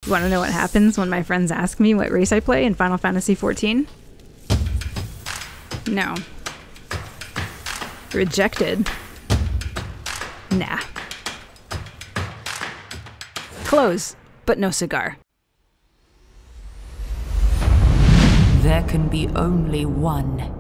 You want to know what happens when my friends ask me what race I play in Final Fantasy XIV? No. Rejected. Nah. Clothes, but no cigar. There can be only one